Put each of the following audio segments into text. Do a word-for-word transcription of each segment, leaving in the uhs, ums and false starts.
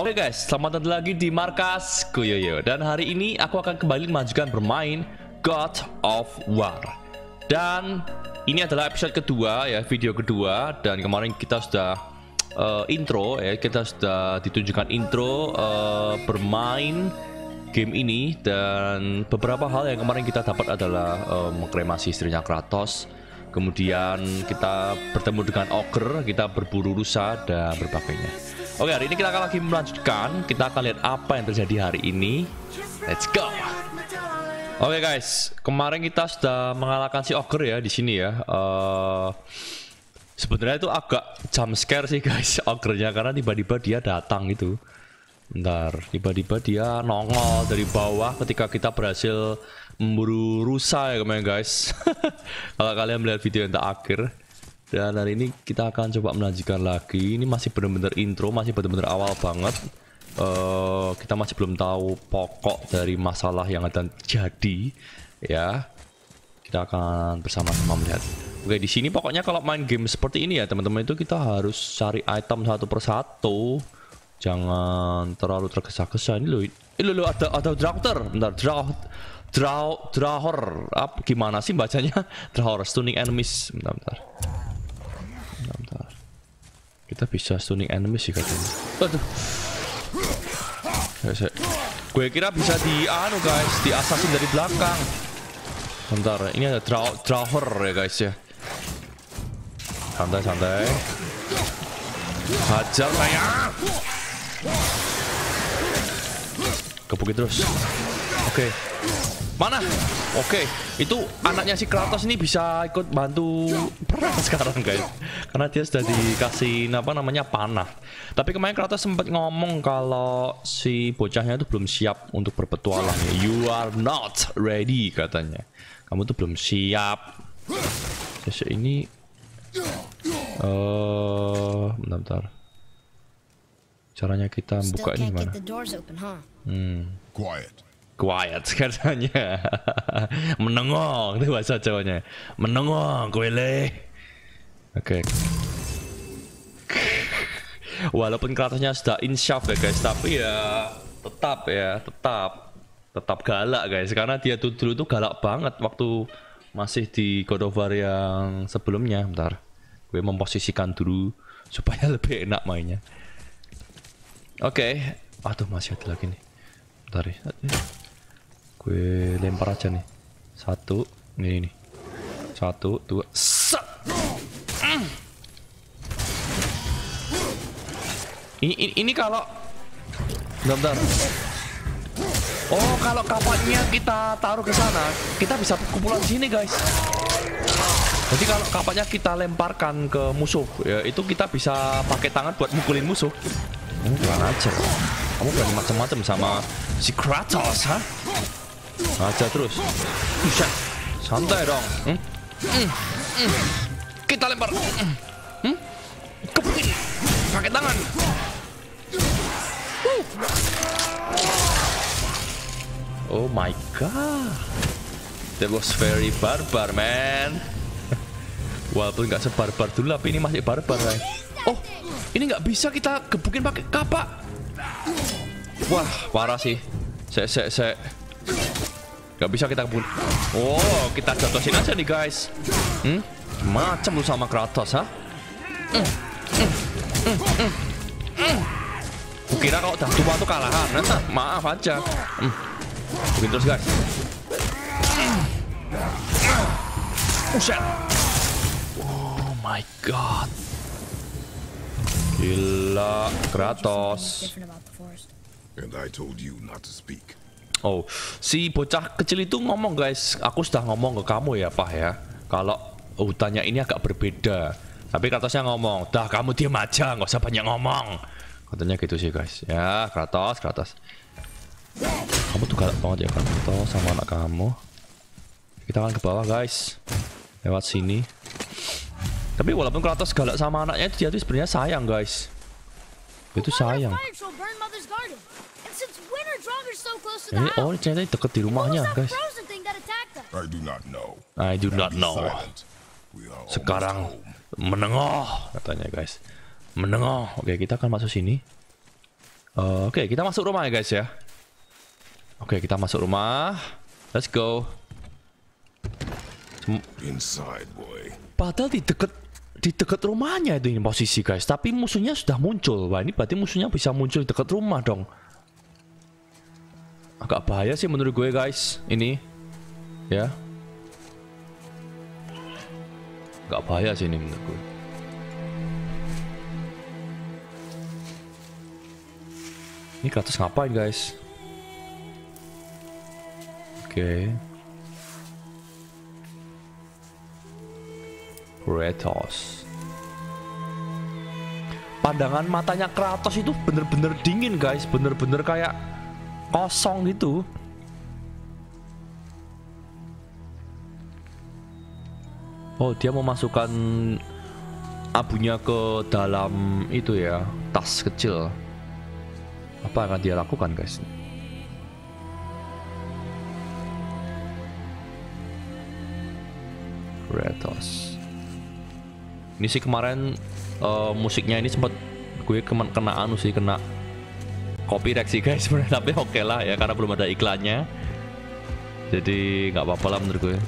Oke guys, selamat datang lagi di markas Kuyoyo. Dan hari ini aku akan kembali melanjutkan bermain God of War. Dan ini adalah episode kedua ya, video kedua. Dan kemarin kita sudah uh, intro ya, kita sudah ditunjukkan intro uh, bermain game ini. Dan beberapa hal yang kemarin kita dapat adalah uh, mengkremasi istrinya Kratos. Kemudian kita bertemu dengan Ogre, kita berburu rusa dan berbagainya. Oke, hari ini kita akan lagi melanjutkan. Kita akan lihat apa yang terjadi hari ini. Let's go. Oke guys, kemarin kita sudah mengalahkan si Ogre ya di sini ya. Uh, Sebenarnya itu agak jump scare sih guys, Ogre-nya, karena tiba-tiba dia datang gitu. Bentar, tiba-tiba dia nongol dari bawah ketika kita berhasil memburu rusa ya kemarin guys. Kalau kalian melihat video yang terakhir. Dan hari ini kita akan coba melanjutkan lagi. Ini masih benar-benar intro, masih benar-benar awal banget. Uh, kita masih belum tahu pokok dari masalah yang akan terjadi, ya. Kita akan bersama-sama melihat. Oke, di sini pokoknya kalau main game seperti ini ya teman-teman, itu kita harus cari item satu persatu. Jangan terlalu tergesa-gesa. Ini loh, ini loh ada ada Draughter. Bentar, draw, draw, Drawhor. Apa gimana sih bacanya? Drawhor, stunning enemies. Bentar, bentar. Bentar. Kita bisa stunning enemies sih katanya. Aduh. Gue kira bisa di anu guys, di assassin dari belakang. Bentar, ini ada draw, Drawhor ya guys ya. Santai-santai. Hajar saya. Kebukin terus. Oke. Mana? Oke, itu anaknya si Kratos ini bisa ikut bantu perang sekarang guys. Karena dia sudah dikasih apa namanya panah. Tapi kemarin Kratos sempat ngomong kalau si bocahnya itu belum siap untuk berpetualang. You are not ready katanya. Kamu tuh belum siap. Sese ini eh uh, bentar-bentar. Caranya kita buka ini gimana? Hmm. Quiet. Quiet katanya. Menengok itu bahasa Jawanya. Menengok wele. Oke. Okay. Walaupun Kratosnya sudah insyaf ya guys, tapi ya tetap ya, tetap tetap galak guys, karena dia tuh dulu tuh galak banget waktu masih di God of War yang sebelumnya. Bentar. Gue memposisikan dulu supaya lebih enak mainnya. Oke. Okay. Aduh, masih ada lagi nih. Bentar ya. Gue lempar aja nih. Satu, ini nih. Satu, dua, set. Mm. Ini, ini, ini kalau, bentar, bentar. Oh, kalau kapalnya kita taruh ke sana, kita bisa kumpulan di sini, guys. Jadi kalau kapalnya kita lemparkan ke musuh, ya itu kita bisa pakai tangan buat mukulin musuh. Kamu kurang ajar. Kamu berani macam-macam sama si Kratos, ha? Aja terus. Bisa. Santai dong. Hmm? Hmm. Hmm. Kita lempar. Hmm? Kebukin. Pakai tangan. Uh. Oh my god. That was very barbar, man. Walaupun nggak sebarbar dulu, tapi ini masih barbar, guys. Oh, ini nggak bisa kita gebukin pakai kapak. Wah, parah sih. Sek, sek, sek. Gak bisa kita kebun. Oh, kita jatuhin aja nih guys. Hmm? Macam lu sama Kratos, ha? Mm, mm, mm, mm, mm. Kukira kalau udah tua tuh kalahan. Nah, maaf aja. Mm. Begini terus guys. Buset. Oh my god. Gila, Kratos. And I told you not to speak. Oh, si bocah kecil itu ngomong guys, aku sudah ngomong ke kamu ya Pak ya, kalau hutannya ini agak berbeda. Tapi Kratosnya ngomong, dah kamu diam aja, nggak usah banyak ngomong. Katanya gitu sih guys. Ya, Kratos, Kratos. Kamu tuh galak banget ya Kratos sama anak kamu. Kita akan ke bawah guys, lewat sini. Tapi walaupun Kratos galak sama anaknya, dia tuh sebenarnya sayang guys. Itu sayang. Ini oh ternyata deket di rumahnya guys. I do not know. I do not know. Sekarang menengok katanya guys. Menengok. Oke, kita akan masuk sini. Uh, Oke, okay, kita masuk rumah ya guys ya. Oke, okay, kita masuk rumah. Let's go. Sem Inside, boy. Padahal di deket di deket rumahnya itu ini posisi guys. Tapi musuhnya sudah muncul. Wah, ini berarti musuhnya bisa muncul di deket rumah dong. Agak bahaya sih menurut gue guys. Ini, ya. Agak bahaya sih ini menurut gue. Ini Kratos ngapain guys? Oke. Okay. Kratos. Pandangan matanya Kratos itu bener-bener dingin guys, bener-bener kayak kosong gitu. Oh, dia memasukkan abunya ke dalam itu ya, tas kecil. Apa akan dia lakukan guys? Kratos. Ini sih kemarin uh, musiknya ini sempat gue kena, kena anu sih, kena copyright sih guys sebenarnya, tapi oke okay lah ya karena belum ada iklannya. Jadi nggak apa-apa lah menurut gue.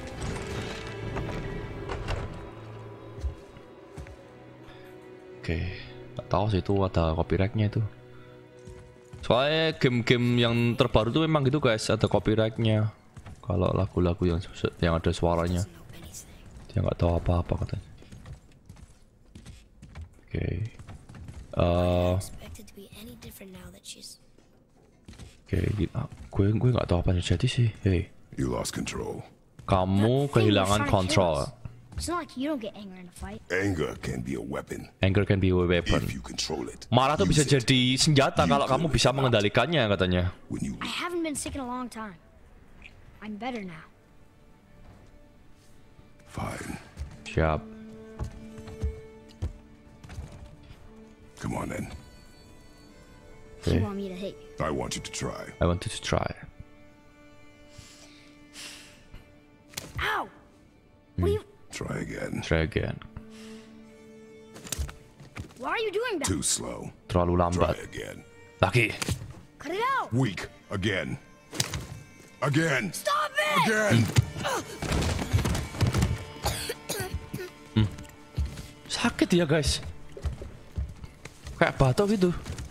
Oke, okay. Nggak tahu sih itu ada copyrightnya itu. Soalnya game-game yang terbaru tuh memang gitu guys, ada copyrightnya. Kalau lagu-lagu yang yang ada suaranya, dia nggak tahu apa-apa katanya. Oke, okay. uh, Oke, okay, gue gue nggak tahu apa yang terjadi sih. Hey, you lost control. Kamu kehilangan kontrol. It's not like you don't get anger in a fight. Anger can be a weapon. Anger can be a weapon. If you control it. Marah tuh bisa it. jadi senjata You kalau kamu bisa mengendalikannya katanya. When you I haven't been sick in a long time. I'm better now. Fine. Siap. Come on then. You Okay. want me to hit you? I want you to try. I want you to try. Ow! What are you? Try again. Try again. Why are you doing that? Too slow. Terlalu Try lambat. again. Lagi. Cut it out! Weak. Again. Again. Stop it! Again. Sakit ya guys. Kayak batok gitu.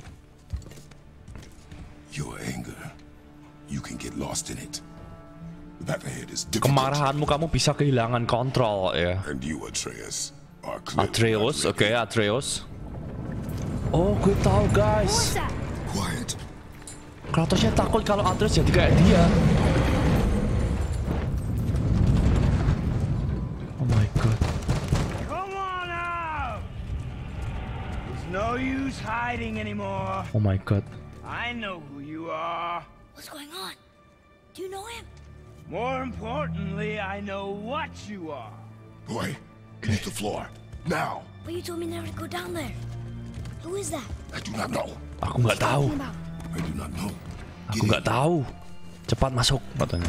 Your anger. You can get lost in it. That ahead is difficult. Kemarahanmu kamu bisa kehilangan kontrol ya. And you, Atreus, are clearly Atreus, not oke okay, Atreus. Oh, gue tahu What was guys. that? Quiet. Kratosnya takut kalau Atreus jadi kayak dia. Oh my god. Come on out! There's no use hiding anymore. Oh my god. I know who you are. What's going on? Do you know him? More importantly, I know what you are. Boy, leave the floor. Now. But you told me never to go down there. Who is that? I do not know. Aku nggak tahu. Talking about? I do not know. Aku nggak tahu. Cepat masuk katanya.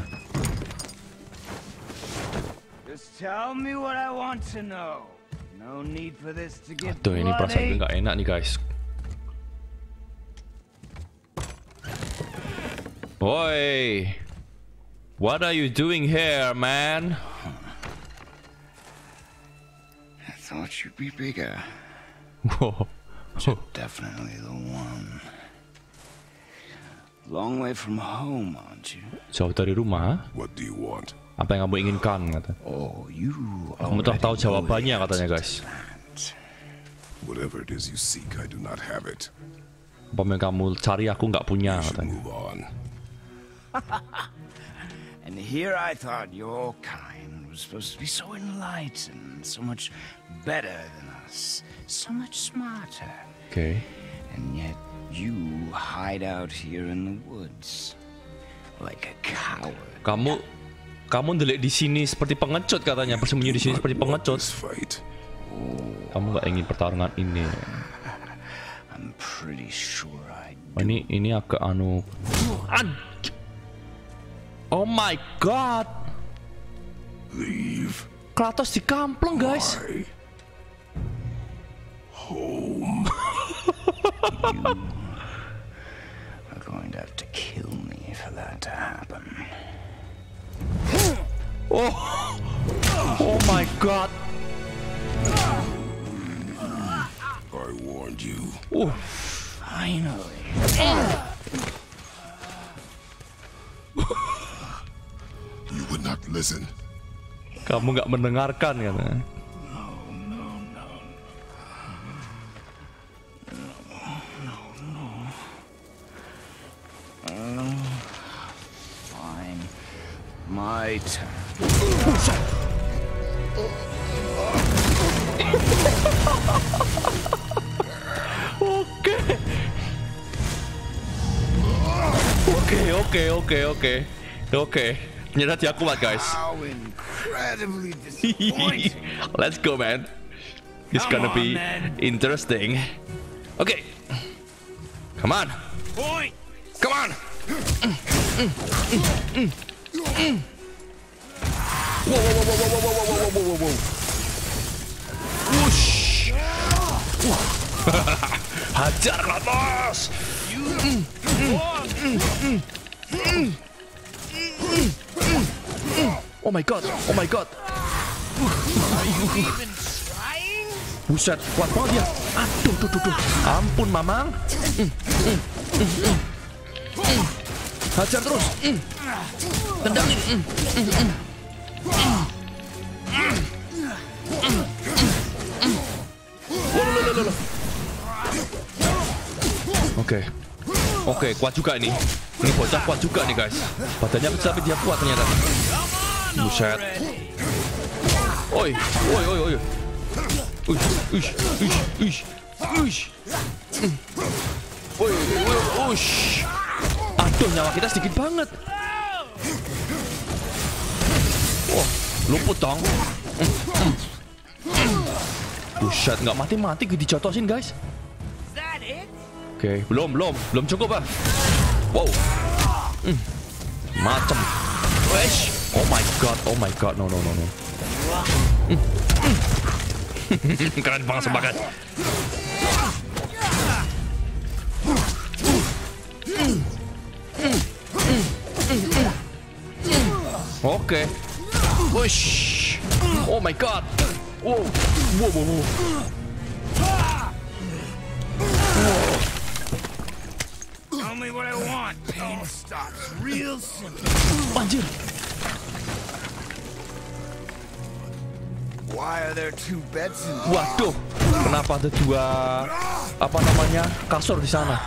Just tell me what I want to know. No need for this to get Aduh, ini perasaan gue bloody. nggak enak nih guys. Woi, what are you doing here, man? I thought you'd be bigger. Wow. You're definitely the one. Long way from home, aren't you? Jauh dari rumah. What do you want? Apa yang kamu inginkan? Kata. Oh, you Kamu telah tahu jawabannya katanya guys. Whatever it is you seek, I do not have it. Apa yang kamu cari aku nggak punya You should katanya. move on. And here I thought your kind was supposed to be so enlightened, so much better than us, so much smarter. Oke. Okay. And yet you hide out here in the woods like a coward. Kamu kamu ndelik di sini seperti pengecut katanya, bersembunyi di sini Do not seperti want pengecut. this fight. Kamu nggak ingin pertarungan ini. I'm pretty sure I Oh, ini ini agak anu. An- Oh my god. Leave. Kratos dikampleng guys. My home. kill me for that to happen. Oh, oh my god. I warned you. Uh. Finally. You would not listen. Kamu nggak mendengarkan kan? Fine. My turn. Oke. Oke, oke, oke, oke. Oke. Ternyata dia kuat, guys. How incredibly disappointing. Let's go, man. It's gonna Come on, be man. interesting. Okay. Come on. Point. Come on. Whoa, whoa, whoa, whoa, whoa, whoa, whoa, whoa, whoa, whoa. Whoosh. Hajar Kratos. Oh my god, oh my god. Buset, kuat banget dia. Aduh, tuh, tuh, tuh. Ampun, Mamang. Hajar terus. Tendangin. Oke. Oke, kuat juga ini. Ini bocah kuat juga nih, guys. Badannya kecil tapi dia kuat ternyata. Buset. Oi, oi, oi, oi. Uish, uish, uish, uish, uish. Oi, oi, uish. Aduh, nyawa kita sedikit banget. Wah, luput dong. Buset, nggak mati-mati dijotosin, guys. Oke, belum, belum, belum cukup, ah. Wow. Mm. Macem. Wesh. Oh my god, oh my god, no, no, no, no. Mm. Mm. Keren banget semangat. Oke. Wush. Oh my god. Wow. Wow, wow, wow. Tell me what I want. Pain stops real simple. Anjir. Why are there two beds in Waduh. Kenapa ada dua apa namanya kasur di sana?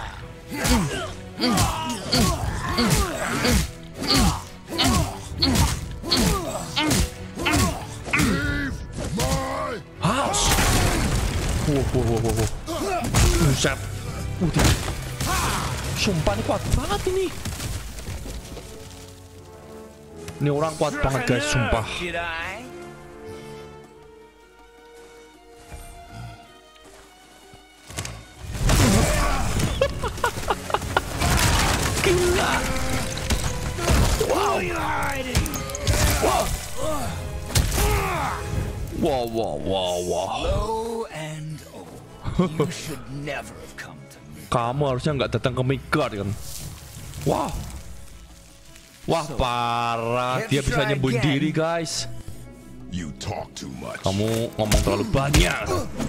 House. Wow, wow, wow, wow, wow. Buset. Udah. Sumpah ini kuat banget ini. Ini orang kuat banget, guys, sumpah. Did I? Gila. Wow. Wow. Wow, wow, wow, wow. Low and old. You should never have come to me. Kamu harusnya nggak datang ke Midgard kan? Wah. Wah, parah. Dia bisa nyembuhin diri, guys. You talk too much. Kamu ngomong terlalu banyak.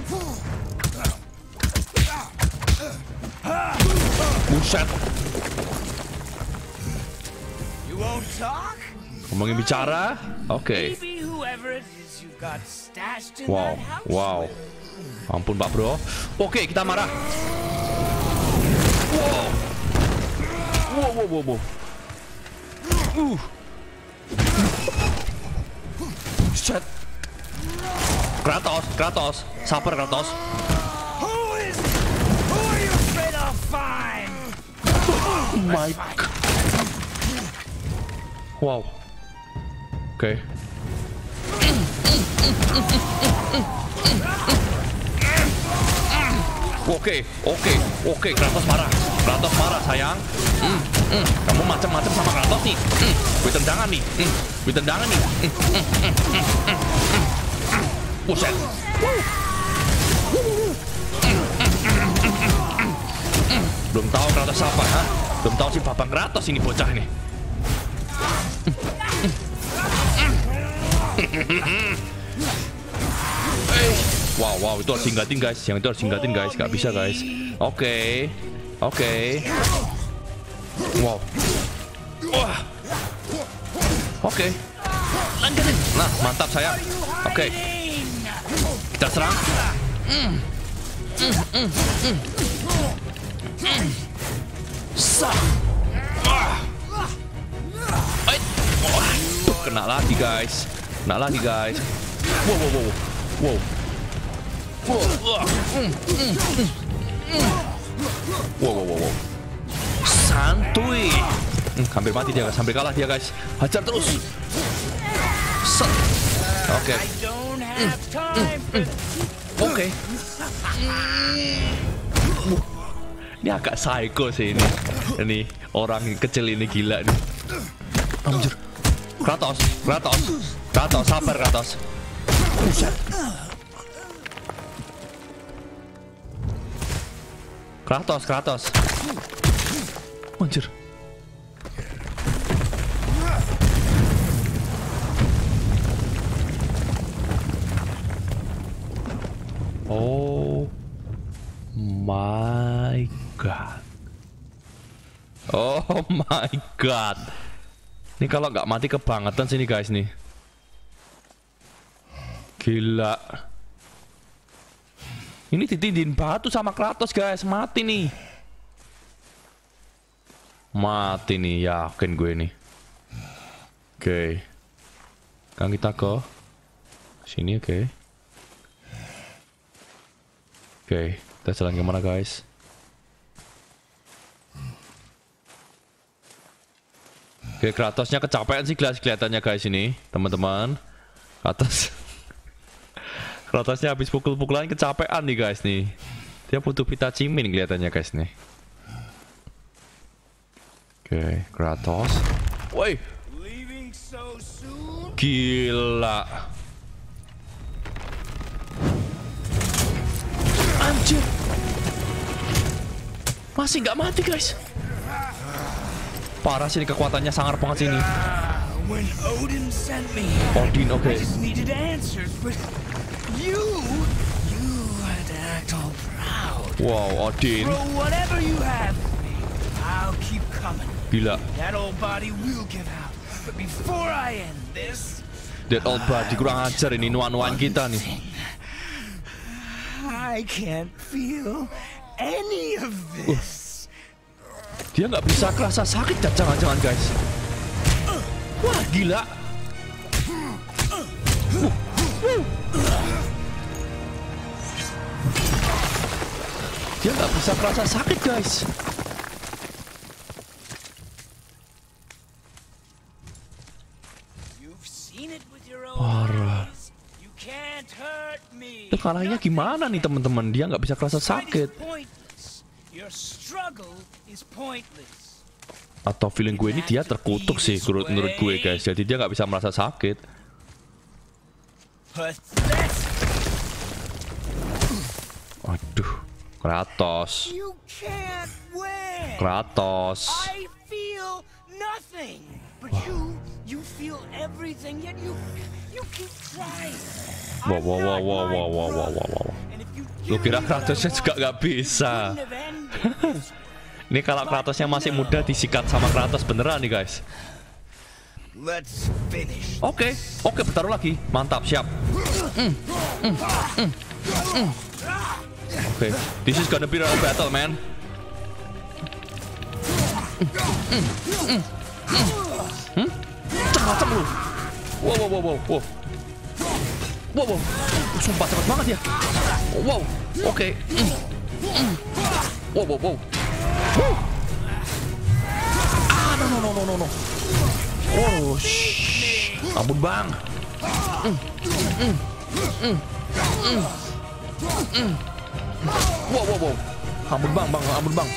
Buset. You won't talk? Ngomongin bicara. Oke. Maybe whoever it is you got stashed in Wow, that house wow. with. Ampun, Pak Bro. Oke, kita marah. Wow. Wow, wow, wow, wow. Uh. Set. Kratos, Kratos. Sabar, Kratos. Who is? Who are you afraid I'll find? Oh my god. Wow. Oke. Oke, oke, oke. Kratos marah. Kratos marah, sayang. Hmm, hmm. Kamu macam-macam sama Kratos nih. Hmm. Gue tendangan nih. Hmm. Gue tendangan nih. Hmm. Hmm. Hmm. Hmm. Hmm. Hmm. Buset. Belum tahu Kratos apa, ha? Belum tahu sih Babang Kratos ini bocah ini. Wow, wow, itu harus tinggatin guys. Yang itu harus tinggatin guys. Gak bisa guys. Oke, oke. Wow. Wah. Oke. Langganin. Nah, mantap sayang. Oke. Kita serang. Mm. Mm, mm, mm. Mm. Sah. Wah. Wah. Kena lagi guys. Kena lagi guys. Wow, wow, wow. Wow. Wow. Mm, mm, mm. Mm. Wow, wow, wow, wow. Santuy. Hmm, hampir mati dia guys. Hampir kalah dia guys. Hajar terus. Set. Oke. Okay. Mm, mm, mm. Oke. Okay. Uh, ini agak psycho sih ini. Ini orang kecil ini gila nih. Anjir. Kratos, Kratos, Kratos, sabar Kratos. Buset. Kratos, Kratos. Anjir. Oh my god. Oh my god. Ini kalau nggak mati kebangetan sini guys nih. Gila. Ini ditindin batu sama Kratos guys. Mati nih. Mati nih. Yakin gue nih. Oke. Okay. Kan kita ke sini oke. Okay. Oke. Okay. Kita jalan kemana guys? Oke, Kratosnya kecapean sih kelihatannya guys ini, teman-teman. Kratos, Kratosnya habis pukul-pukulan kecapean nih guys nih. Dia butuh vitamin kelihatannya guys nih. Oke, Kratos. Woi, gila. Anjir, masih nggak mati guys. Parah sih kekuatannya, sangar banget sini. Odin, oke. Okay. Wow, Odin. Gila. That old body kurang ajar ini, nuan-nuan kita nih. I can't feel any of this. Uh. Dia nggak bisa kerasa sakit jangan-jangan guys. Wah gila. Uh. Uh. Dia nggak bisa kerasa sakit guys. Parah. Itu kalahnya gimana nih teman-teman? Dia nggak bisa kerasa sakit. Atau feeling gue ini dia terkutuk sih menurut, menurut gue guys. Jadi dia nggak bisa merasa sakit. Aduh, Kratos. Kratos. Wow, wow, wow, wow, wow, wow, wow, wow. Lu kira Kratosnya juga nggak bisa? Ini kalau Kratosnya masih muda disikat sama Kratos beneran nih guys. Oke, okay. oke okay, bertaruh lagi, mantap, siap. Mm, mm, mm, mm. Oke, okay. This is gonna be a battle, man. Mm, mm, mm, mm. Macam lu. Wow, wow, wow, wow, wow. Wow, wow. Sumpah cepet banget ya. Wow, oke. Okay. Mm, mm. Wow, wow, wow. Woo. Ah, no, no, no, no, no, no. Oh, shh. Ampun bang. Mm, mm, mm, mm, mm. Wow, wow, wow. Ampun bang, bang, ampun bang.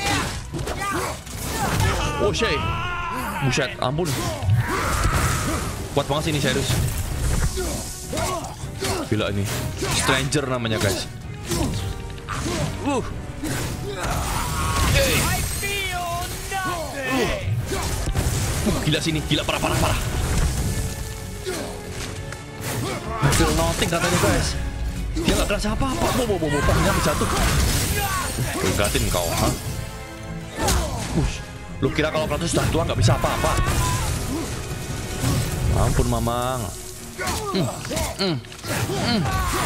Oh, shit. Buset, ampun. Kuat banget sih ini serius. Gila ini. Stranger namanya guys. Uh. Hey. Uh, gila sini, gila parah parah parah. Hasil nothing katanya guys. Dia nggak kerasa apa-apa. Wow, wow, wow, wow, pohonnya jatuh. Gatin kau, ha? Ush. Lu kira kalau Kratos sudah tua nggak bisa apa-apa? Ampun Mamang. Mm, mm, mm.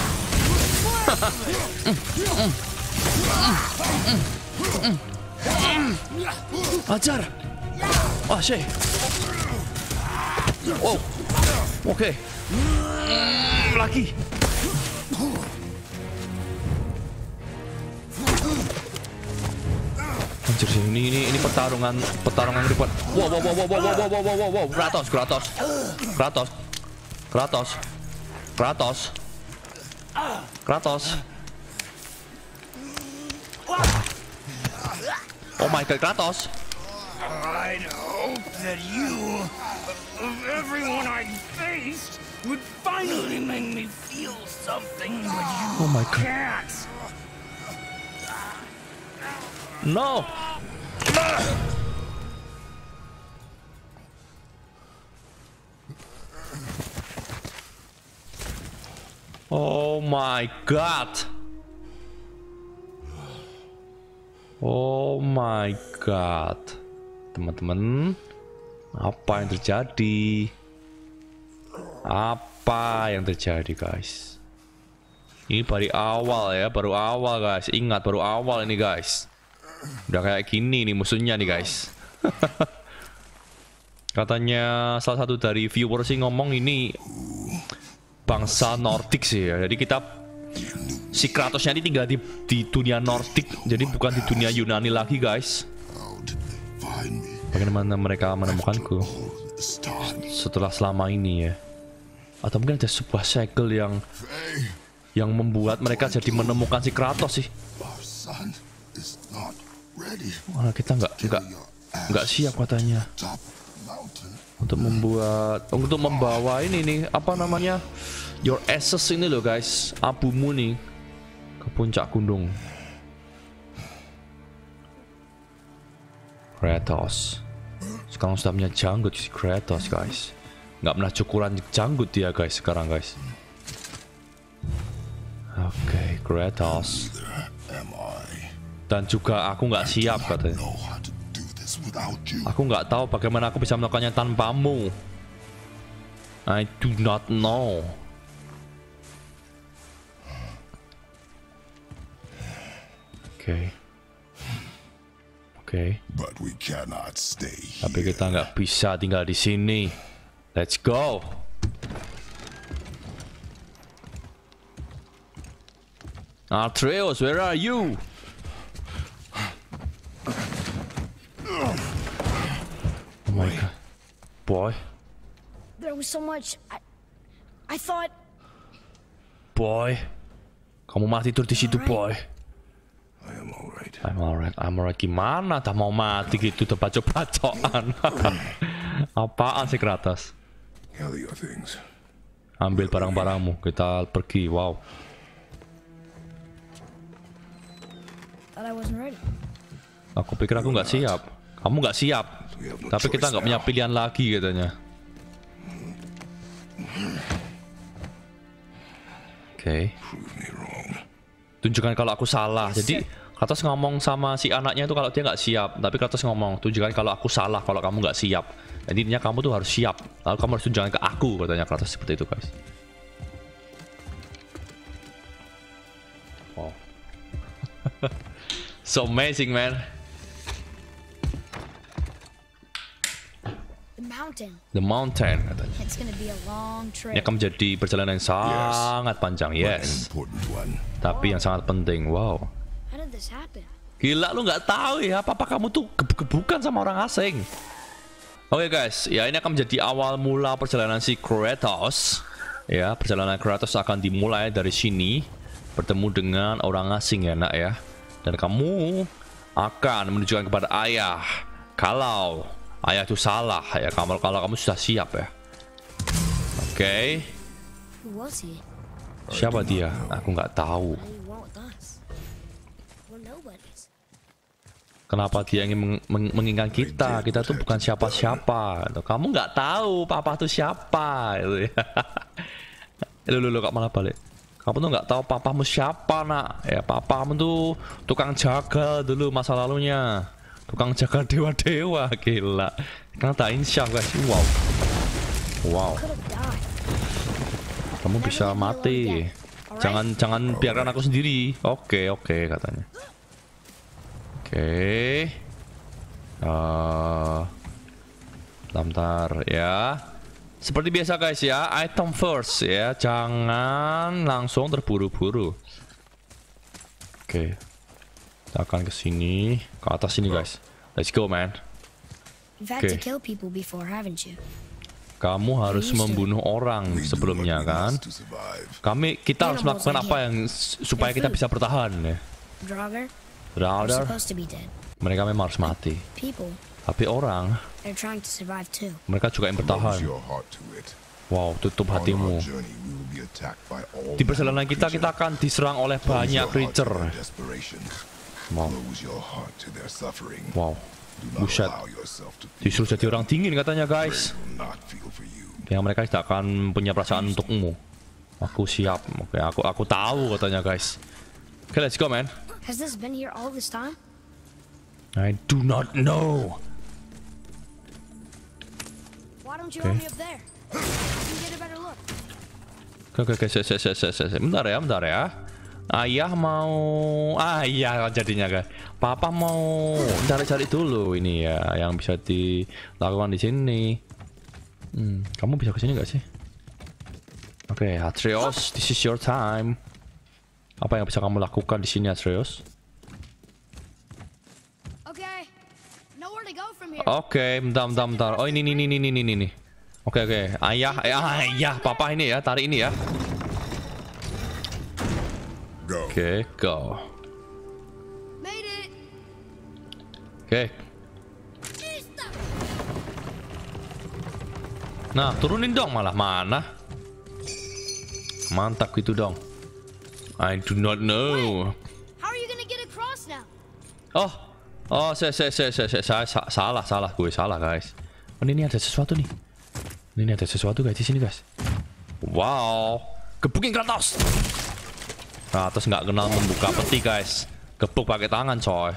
Ajar. Ah, Shay. Oh, oke. Okay. Mm, lagi. Anjir sih, ini ini ini pertarungan pertarungan ribet. Wow wow wow wow wow wow wow wow wow wow. Kratos Kratos Kratos Kratos Kratos Kratos. Oh my god, Kratos. I'd hope that you, of everyone I faced, would finally make me feel something, but you Oh my god. can't. No. Oh my god. Oh my god. Teman-teman, apa yang terjadi? Apa yang terjadi, guys? Ini baru awal ya, baru awal guys. Ingat, baru awal ini guys. Udah kayak gini nih musuhnya nih guys. Katanya salah satu dari viewer sih ngomong ini bangsa Nordik sih ya. Jadi kita si Kratosnya ini tinggal di, di dunia Nordik. Jadi bukan di dunia Yunani lagi guys. Bagaimana mereka menemukanku setelah selama ini ya? Atau mungkin ada sebuah segel yang yang membuat mereka jadi menemukan si Kratos sih. Wah, kita nggak nggak nggak siap katanya untuk membuat untuk membawa ini nih apa namanya your asses ini loh guys, abumu nih ke puncak gunung. Kratos sekarang sudah punya janggut si Kratos guys, nggak pernah cukuran janggut dia guys sekarang guys. Oke, okay, Kratos. Dan juga aku nggak siap katanya. Aku nggak tahu bagaimana aku bisa melakukannya tanpamu. I do not know. Oke. Oke. Tapi kita nggak bisa tinggal di sini. Let's go. Atreus, where are you? Oh my god. Boy. There was so much. I, I thought. Boy. Kamu mati tidur di situ, boy. I am alright. I'm alright. I'm alright. Gimana? Tak mau mati gitu, terpacok-pacokan. Apaan sih Kratos? Gather your things. Ambil barang-barangmu. Kita pergi. Wow. Thought I wasn't ready. Aku pikir aku nggak siap. Kamu nggak siap. Tapi kita nggak punya pilihan lagi katanya. Oke. Okay. Tunjukkan kalau aku salah. Jadi Kratos ngomong sama si anaknya itu kalau dia nggak siap. Tapi Kratos ngomong, tunjukkan kalau aku salah kalau kamu nggak siap. Jadi intinya kamu tuh harus siap. Lalu kamu harus tunjukkan ke aku katanya Kratos seperti itu guys. Wow. So amazing man. The mountain. The mountain katanya. It's gonna be a long trip. Ini akan menjadi perjalanan yang sangat panjang, yes. Tapi yang sangat penting, wow. How did this happen? Gila lu nggak tahu ya, apa-apa kamu tuh gebuk-gebukan sama orang asing. Oke okay, guys, ya ini akan menjadi awal mula perjalanan si Kratos. Ya, perjalanan Kratos akan dimulai dari sini, bertemu dengan orang asing ya nak ya. Dan kamu akan menunjukkan kepada ayah kalau ayah itu salah ya, kalau kalau kamu sudah siap ya. Oke. Okay. Who was he? Siapa dia? Aku nggak tahu. What do you want with us? We're nobodies. Kenapa dia ingin meng meng mengingat kita? Kita tuh bukan siapa-siapa. Kamu nggak tahu papa tuh siapa. Lu lu lu kok malah balik. Kamu tuh nggak tahu papamu siapa, nak? Ya papamu tuh tukang jaga dulu masa lalunya. Tukang jaga dewa-dewa, gila. Kan tak insya guys. Wow. Wow. Kamu bisa mati. Jangan jangan biarkan aku sendiri. Oke, oke katanya. Oke. Okay. Uh, bentar ya. Seperti biasa guys ya, item first ya. Jangan langsung terburu-buru. Oke. Okay. Kita akan ke sini, ke atas sini guys. Let's go man. Oke. Okay. Kamu harus membunuh orang sebelumnya kan? Kami kita harus melakukan apa yang supaya kita bisa bertahan ya. Brother, mereka memang harus mati. Tapi orang, mereka juga yang bertahan. Wow, tutup hatimu. Di perjalanan kita, kita akan diserang oleh banyak creature. Wow. Wow. Buset. Disuruh jadi orang dingin katanya guys. Yang mereka tidak akan punya perasaan untukmu. Aku siap. Oke, aku aku tahu katanya guys. Oke, let's go man. Has this been here all this time? I do not know. Why don't you help me up there? You can get a better look. Oke, oke, se, se, se, se, se. Bentar ya, bentar ya. Ayah mau, ayah jadinya guys. Papa mau cari-cari dulu ini ya, yang bisa dilakukan di sini. Hmm, kamu bisa ke sini gak sih? Oke, okay, Atreus, this is your time. Apa yang bisa kamu lakukan di sini, Atreus? Oke, okay. Oke, okay, bentar, bentar, bentar. Oh ini, ini, ini, ini, ini, ini. Oke, okay, oke. Okay. Ayah, ayah, ayah, papa ini ya, tarik ini ya. Oke, okay, go. Oke. Okay. Nah, turunin dong malah mana? Mantap gitu dong. I do not know. How are you gonna get across now? Oh, oh, saya, saya, saya, saya, saya, salah, salah, gue salah guys. Oh, ini ada sesuatu nih. Ini ada sesuatu guys di sini guys. Wow, gebukin Kratos. Kratos nggak kenal membuka peti guys. Gebuk pakai tangan coy.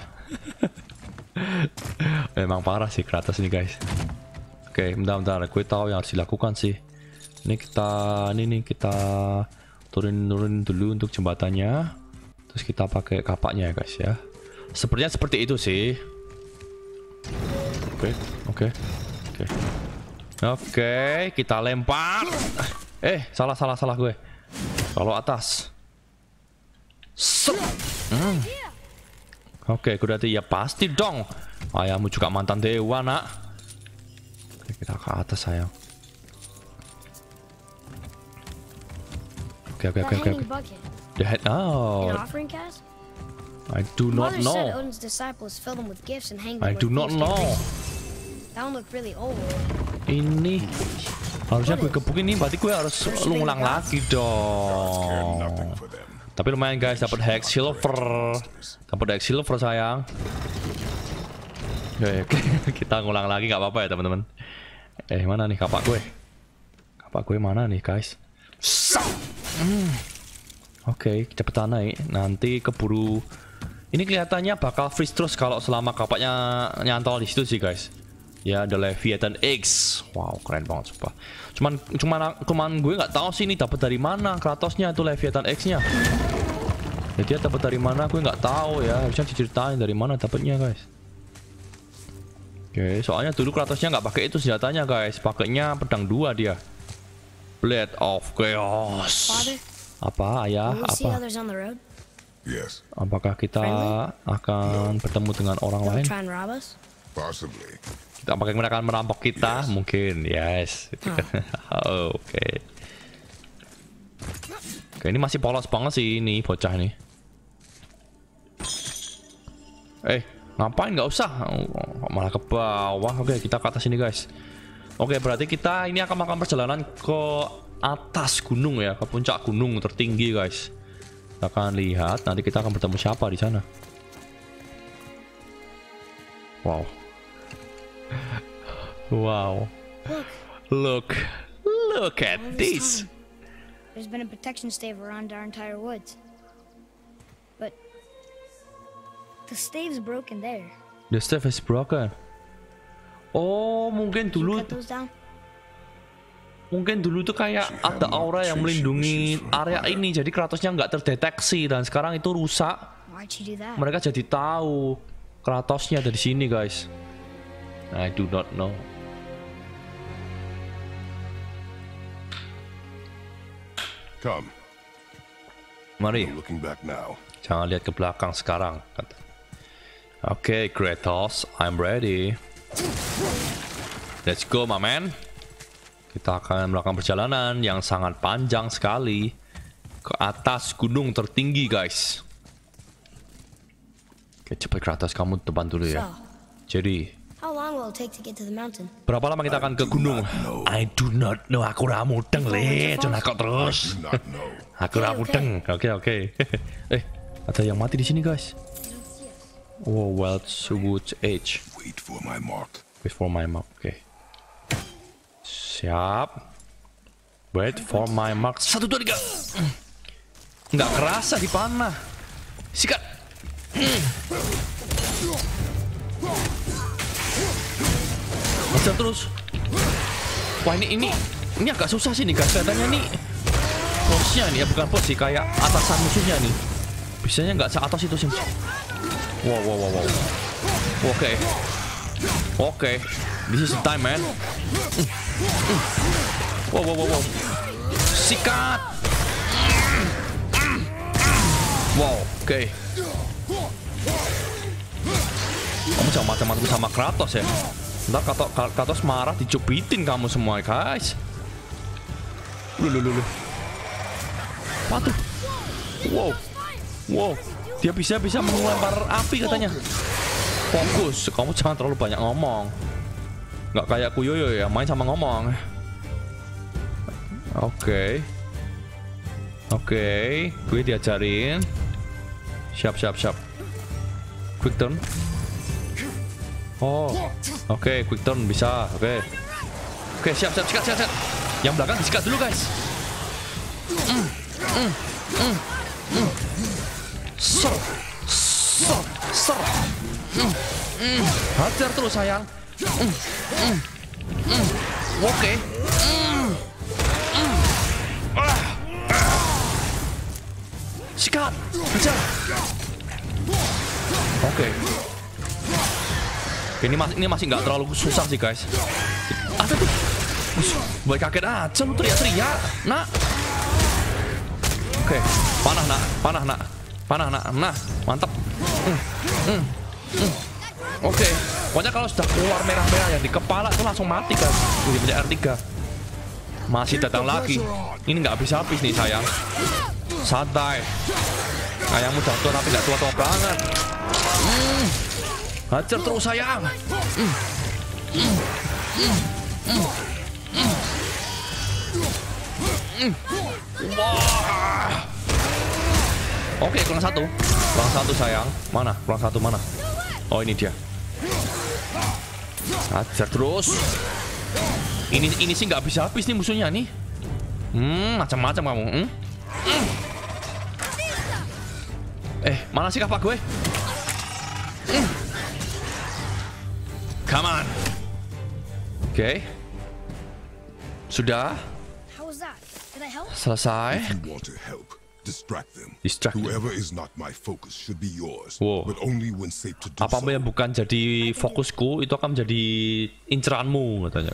Memang parah sih Kratos ini guys. Oke, bentar-bentar, gue tahu yang harus dilakukan sih. Ini kita, ini nih kita turun-turun dulu untuk jembatannya. Terus kita pakai kapaknya ya guys ya. Sepertinya seperti itu sih. Oke, oke, oke. Oke, kita lempar. Eh, salah, salah, salah gue. Kalau atas. Hmm. Oke, berarti ya pasti dong. Ayahmu juga mantan dewa nak. Oke, kita ke atas sayang. Oke, oke, oke, oke. The head. Oh. I do not know. I do not know. Ini harusnya gue gebukin ini, berarti gue harus ngulang lagi dong. Tapi lumayan guys, dapat Hex Silver, dapat Hex Silver sayang. Oke, kita ngulang lagi nggak apa-apa ya teman-teman. Eh mana nih kapak gue? Kapak gue mana nih guys? Hmm. Oke, okay, cepetan naik. Nanti keburu. Ini kelihatannya bakal freeze terus kalau selama kapaknya nyantol di situ sih guys. Ya, ada Leviathan X. Wow, keren banget sumpah. Cuman cuman cuman gue nggak tahu sih ini dapat dari mana Kratosnya itu Leviathan X-nya. Jadi dia dapat dari mana gue nggak tahu ya. Harusnya diceritain dari mana dapatnya guys. Oke, okay, soalnya dulu Kratosnya nggak pakai itu senjatanya guys. Pakainya pedang dua dia. Blade of Chaos. Father? Apa ayah? Apa? Yes. Apakah kita akan no. bertemu dengan orang lain? Possibly. Kita apakah mereka akan merampok kita? Yes. Mungkin, yes. Oh, oke. Okay. Oke, ini masih polos banget sih ini bocah nih. Eh, ngapain? Nggak usah. Oh, malah ke bawah. Oke, kita ke atas ini guys. Oke, berarti kita ini akan melakukan perjalanan ke atas gunung ya, ke puncak gunung tertinggi guys. Kita akan lihat nanti kita akan bertemu siapa di sana. Wow. Wow. Look, Look. Look at all this. time, there's been a protection stave around our entire woods. But the stave's broken there. The stave is broken. Oh, mungkin Can you dulu cut those down? mungkin dulu tuh kayak ada aura yang melindungi area ini, jadi Kratosnya nggak terdeteksi dan sekarang itu rusak. Why'd you do that? Mereka jadi tahu Kratosnya ada di sini, guys. I do not know. Come. Mari, No looking back now. jangan lihat ke belakang sekarang. Oke, okay, Kratos, I'm ready. Let's go, my man. Kita akan melakukan perjalanan yang sangat panjang sekali ke atas gunung tertinggi, guys. Oke, cepat Kratos, kamu depan dulu ya. Jadi, How long will it take to get to the mountain? berapa lama kita akan ke gunung? I do not know. Aku ra mudeng, Le. Jangan kok terus. Do not know. Aku ra mudeng. Oke, oke. Eh, ada yang mati di sini, guys. Oh, Wildwood Edge. Wait for my mark. Wait for my mark. Oke. Siap. Wait for my mark. Satu, dua, tiga. Nggak kerasa dipanah. Sikat. Hajar terus. Wah, ini ini ini agak susah sih nih, guys. Kelihatannya nih bosnya nih ya, bukan bos sih, kayak atasan musuhnya nih. Bisanya nggak seatas itu sih. Wow, wow, wow, wow. Oke. Okay. Oke. Okay. This is the time, man. Mm. Mm. Wow, wow, wow, wow. Sikat. Wow, oke. Okay. Kamu jangan macam-macam sama Kratos ya. Ntar Kratos marah dicubitin kamu semua, guys. Lu, lu, lu, lu. Waduh. Wow. Wow. Dia bisa-bisa melempar api katanya. Fokus. Kamu jangan terlalu banyak ngomong. Nggak kayak Kuyoyo ya, main sama ngomong. Oke. Okay. Oke. Okay. Gue diajarin. Siap, siap, siap. Quick turn. Oh, oke, okay, quick turn bisa, oke, okay. Oke, okay, siap, siap, sikat, sikat, sikat. Yang belakang disikat dulu, guys. Mm, mm, mm, mm. Ser, ser, ser. Mm, mm. Hajar terus, sayang. Mm, mm, mm. Oke. Okay. Mm, mm. Ah, ah. Sikat, hajar. Oke. Okay. Ini masih ini masih nggak terlalu susah sih, guys. Ada tuh. Buat kaget aja lu teriak-teriak, nak. Oke, panah nak, panah nak, panah nak, nah, mantap. Mm, mm, mm. Oke, pokoknya kalau sudah keluar merah-merah yang di kepala tuh langsung mati, guys. Jadi punya R tiga. Masih datang lagi. Ini nggak habis-habis nih, sayang. Santai. Ayammu jatuh tapi nggak tua-tua banget. Mm. Hajar terus, sayang. Mm. Mm. Mm. Mm. Mm. Mm. Wah. Oke, kurang satu. Kurang satu, sayang. Mana? Kurang satu mana? Oh, ini dia. Hajar terus. Ini ini sih nggak bisa habis nih musuhnya nih. Hmm, macam-macam kamu. Hmm? Mm. Eh, mana sih kapak gue? Mm. Come on. Oke. Okay. Sudah. How was that? Did I help? Selesai. If you want to help, distract them. Distract them. Whoever is not my focus should be yours, Wow. but only when safe to do Apa so. yang bukan jadi fokusku itu akan menjadi inceranmu, katanya.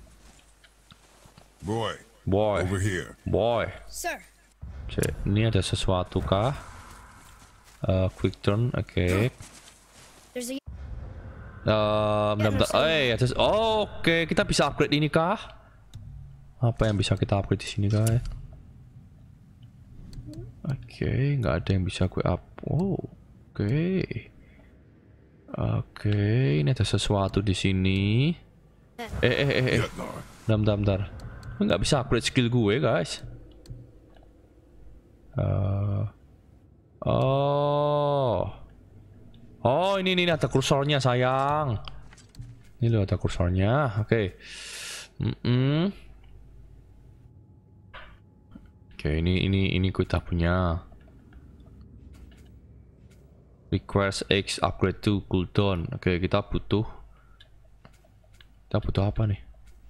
Boy, Boy. over here. Boy. Sir. Cek, ini ada sesuatu kah? Uh, quick turn, oke. Okay. There's a Uh, bentar, bentar. Eh, ada, oh, oke, okay. Kita bisa upgrade ini kah? Apa yang bisa kita upgrade di sini, guys? Oke, okay, nggak ada yang bisa gue up. Oh, oke, okay. Oke, okay. Ini ada sesuatu di sini. Eh, eh, eh, eh. Bentar, bentar, bentar. Nggak bisa upgrade skill gue, guys. Uh, oh. Oh, ini, ini ada kursornya, sayang. Ini loh ada kursornya. Oke. Okay. Mm -mm. Oke, okay, ini ini ini kita punya. Requires X upgrade to cooldown. Oke, okay, kita butuh. Kita butuh apa nih?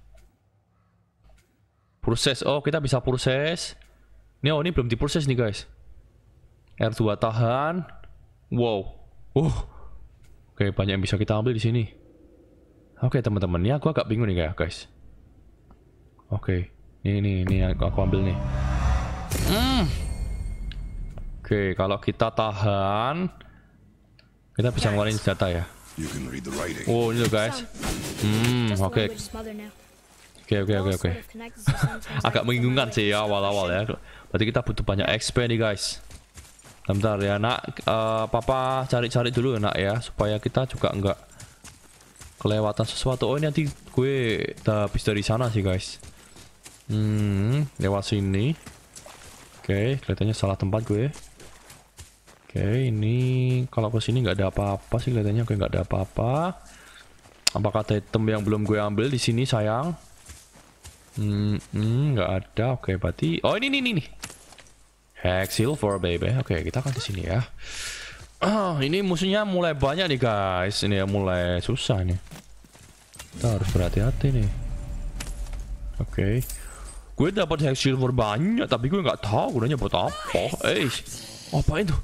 Proses. Oh, kita bisa proses. Ini oh ini belum diproses nih guys. R dua tahan. Wow. Uh. Oke, okay, banyak yang bisa kita ambil di sini. Oke, okay, teman-teman, ini aku agak bingung nih guys. Oke, okay. ini ini ini aku ambil nih. Hmm. Oke, okay, kalau kita tahan, kita bisa ngeluarin senjata ya. Oh, ini loh guys. Hmm, oke. Oke, oke, oke, oke. Agak membingungkan sih ya awal-awal ya. Berarti kita butuh banyak X P nih guys. Bentar ya nak, uh, papa cari-cari dulu ya nak ya, supaya kita juga nggak kelewatan sesuatu. Oh ini nanti gue udah habis dari sana sih guys. Hmm, lewat sini. Oke, kelihatannya salah tempat gue. Oke, ini kalau ke sini nggak ada apa-apa sih kelihatannya. Oke, nggak ada apa-apa. Apakah ada item yang belum gue ambil di sini sayang? Hmm, hmm, nggak ada. Oke, berarti oh ini ini nih. Hex silver baby. Oke, kita akan ke sini ya. Ah, ini musuhnya mulai banyak nih guys. Ini ya mulai susah nih. Kita harus berhati-hati nih. Oke. Gue dapat hex silver banyak, tapi gue nggak tahu gunanya buat apa. Eh, apa itu?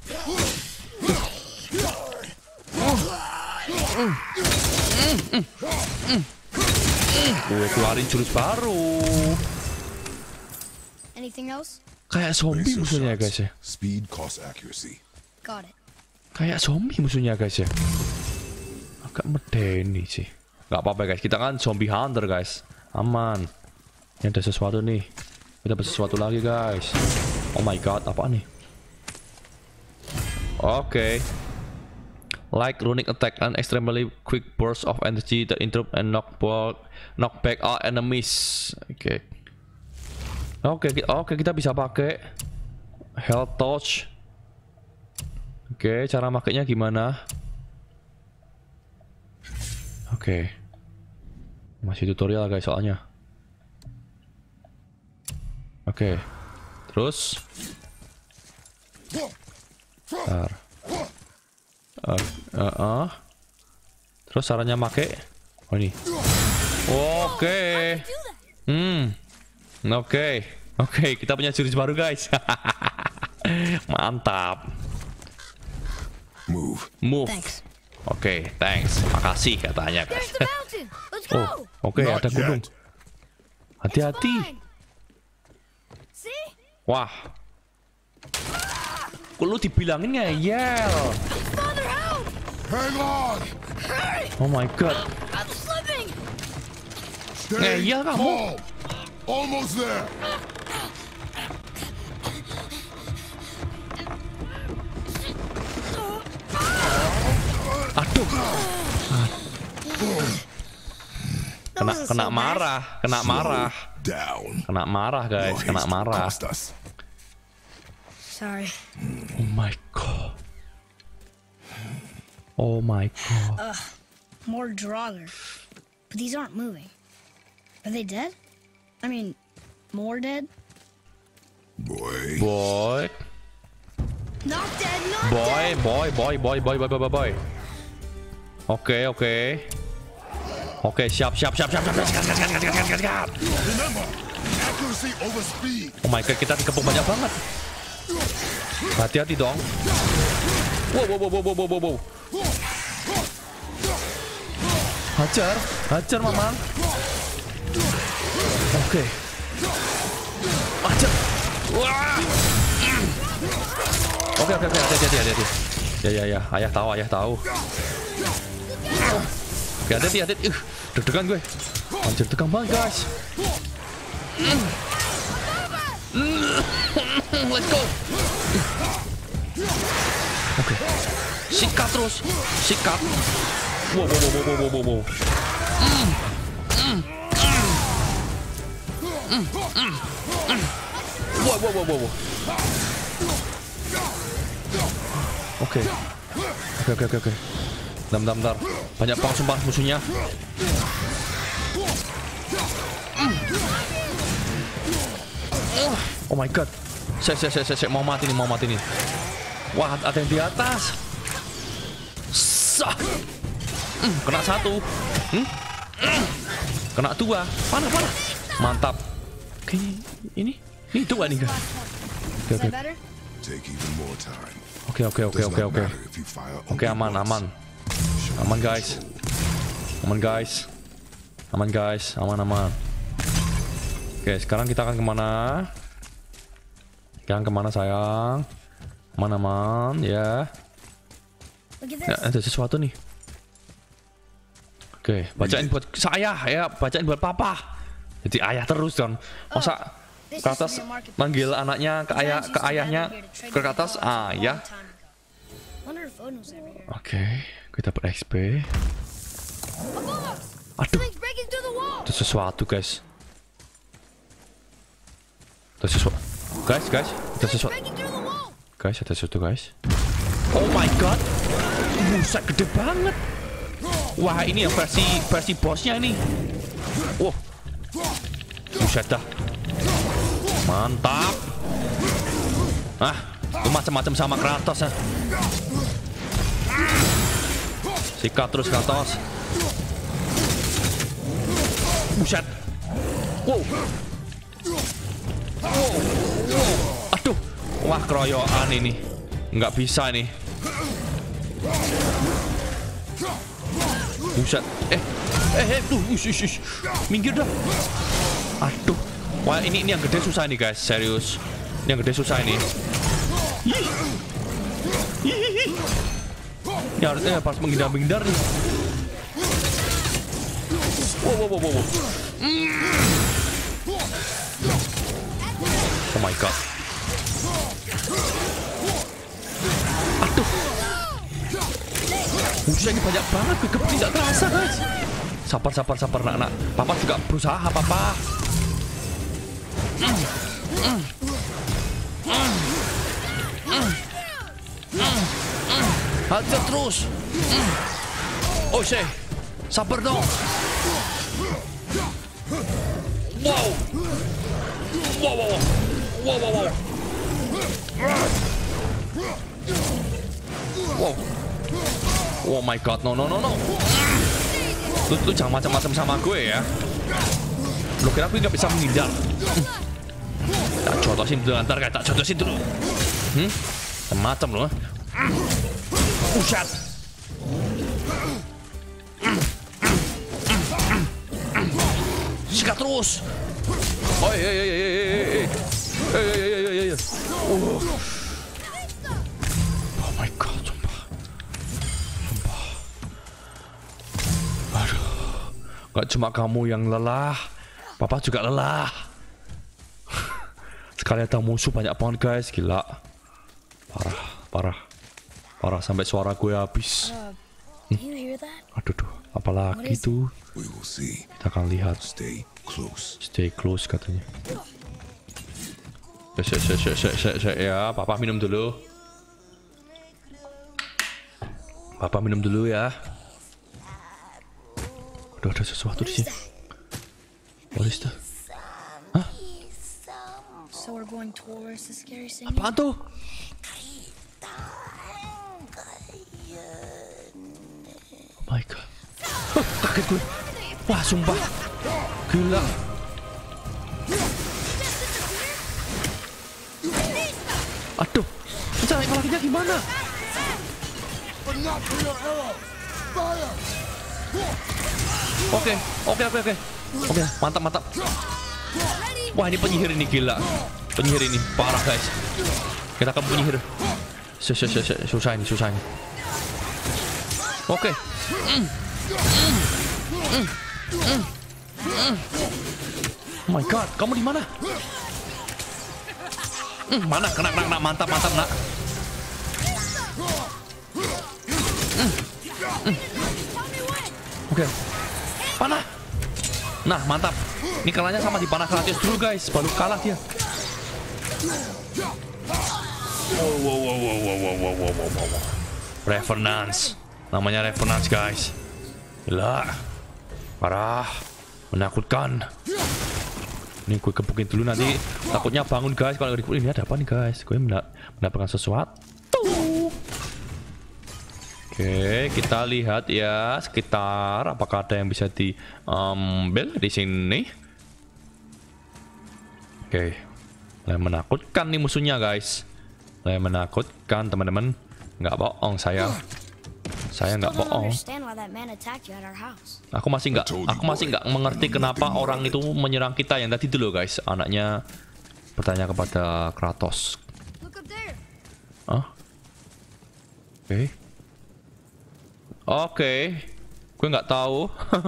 Gue keluarin jurus baru. Anything else? Kayak zombie musuhnya guys ya. Speed cost accuracy. Got it. Kayak zombie musuhnya guys ya. Agak medeni sih. Gak apa-apa guys, kita kan zombie hunter guys. Aman. Ini ada sesuatu nih. Kita dapat sesuatu lagi guys. Oh my god, apa nih? Oke. Okay. Like runic attack and extremely quick burst of energy that interrupt and knock back, knock back all enemies. Oke. Okay. Oke, okay, oke okay, kita bisa pakai health touch. Oke, okay, cara makainya gimana? Oke. Okay. Masih tutorial guys soalnya. Oke. Okay. Terus Bentar. Uh, uh, uh. Terus caranya make? Oh ini. Oke. Okay. Hmm. Oke. Okay. Oke, okay, kita punya jurus baru guys. Mantap. Move. Move. Thanks. Oke, okay, thanks. Makasih katanya guys. Oh, oke okay, ada gunung. Hati-hati. Wah. Kok lu dibilangin ngeyel? Hang on. Oh my god. Ngeyel kamu. Almost there. Aduh. Kena kena marah, kena marah. Kena marah guys, kena marah. Sorry. Oh my god. Oh my god. Ugh, more Draugr. But these aren't moving. Are they dead? I mean, more dead? Boy. Boy. Not dead, not Boy, dead. boy, boy, boy, boy, boy, boy, boy, boy. Oke, oke. Oke, siap, siap, siap, siap, siap, siap, siap, siap, siap, siap, siap. Oh my god, kita dikepung banyak banget. Hati-hati dong. Wow, wow, wow, wow, wow, wow, wow. Hajar, hajar, Mamang. Oke. Hajar. Wah. Oke, oke, oke, hati-hati, hati-hati. Ya, ya, ya, ayah tahu, ayah tahu. Oke, hati-hati, hati-hati. Uh, deg-degan gue. Anjir, tegang banget, guys. Let's go. Oke. Sikat terus. Sikat. Wow, wow, wow, wow, wow, wow, wow. Mm. Mm. Mm. Mm. Mm. Wow, wow, wow, wow. Oke. Oke, oke, oke, oke. Bentar, bentar, bentar. Banyak banget sumpah musuhnya. Oh my god. Saya, saya, saya, saya, mau mati nih, mau mati nih. Wah, ada yang di atas. Sah. Hmm, kena satu. Hmm? Hmm. Kena dua. Panah, panah. Mantap. Oke, ini, ini dua nih, guys. Oke, oke. Take even more time. Oke, oke, oke, oke, oke. Oke, aman, aman. Aman, guys. Aman, guys. Aman, guys. Aman, aman. Oke, sekarang kita akan kemana? Yang kemana, sayang? Aman-aman, ya. Ya, ada sesuatu nih. Oke, bacain buat saya, ya. Bacain buat papa. Jadi ayah terus, Don. Masa Kratos manggil anaknya ke ayah, ke ayahnya, ke Kratos ayah. Oke, kita dapat X P. Aduh, ada sesuatu, guys. Ada sesuatu, guys, guys. Ada sesuatu, guys. Ada sesuatu, guys. Oh my god, buset, gede banget. Wah, ini yang versi versi bosnya ini. Wow, buset dah. Mantap. Ah, itu macam-macam sama Kratos ya. Sikat terus Kratos. Buset. Wow. Wow. Wow. Aduh. Wah, keroyokan ini. Nggak bisa nih. Buset. Eh. Eh, eh, tuh. Ush, ush, ush. Minggir dah. Aduh. Wah, ini ini yang gede susah nih, guys. Serius. Ini yang gede susah ini. Ini harusnya pas menghindar-menghindar nih. Wow, wow, wow, wow. Oh my god. Aduh. Musuhnya ini banyak banget. Gegep tidak terasa, guys. Sabar, sabar, sabar, nak, nak. Papa juga berusaha, papa. Hajar terus. Oh, say. Sabar dong. Wow. Wow, wow, wow. Wow, wow, wow. Wow. Oh my god, no, no, no, no. Lu, lu jangan macam-macam sama gue ya. Lu kira aku nggak bisa menghindar? Tak jodosin dulu, ntar kayak tak jodosin dulu. Hmm? Macam loh. Usat. Sikat terus. Oh iya iya iya iya iya iya iya iya iya. Oh my god, sumpah. Sumpah. Aduh. Gak cuma kamu yang lelah, papa juga lelah. Sekali ada musuh banyak banget, guys, gila. Parah, parah. Parah sampai suara gue habis. Hmm? Aduh, duh, apalagi tuh? Kita akan lihat. Stay close. Stay close katanya. Sek, sek, sek, sek, sek, sek, ya. Papa minum dulu. Papa minum dulu ya. Aduh, ada sesuatu di sini. What is that? Hah? So we're going towards the scary thing. Apaan tuh? Oh my god. Huh, kaget gue. Wah, sumpah. Gila. Aduh. Rencana ekologinya gimana? Oke, oke, oke, oke. Oke, mantap, mantap. Wah, ini penyihir ini gila. Penyihir ini parah, guys. Kita ke penyihir. Susah, susah, susah ini, susah ini. Oke. Mm. Mm. Mm. Mm. Mm. Oh my god, kamu di mana? Mm, mana? Kena, kena, kena, mantap, mantap, nak. Mm. Mm. Oke. Panah. Nah, mantap. Ini kalahnya sama di panah Kratos dulu, guys. Baru kalah dia. Wow, wow, wow, wow, wow, wow, wow, wow, wow. Revenance. Namanya Revenance, guys. Gila. Parah. Menakutkan. Ini gue kebukin dulu nanti. Takutnya bangun guys. Kalau ini ada apa nih guys? Gue mendapatkan sesuatu. Oke, kita lihat ya sekitar apakah ada yang bisa diambil di sini. Oke, mulai menakutkan nih musuhnya guys. Mulai menakutkan teman-teman. Nggak bohong saya. Saya nggak bohong. Aku masih nggak, aku masih nggak mengerti kenapa orang itu menyerang kita yang tadi dulu guys. Anaknya bertanya kepada Kratos. Ah, oke. Oke, okay. Gue nggak tahu.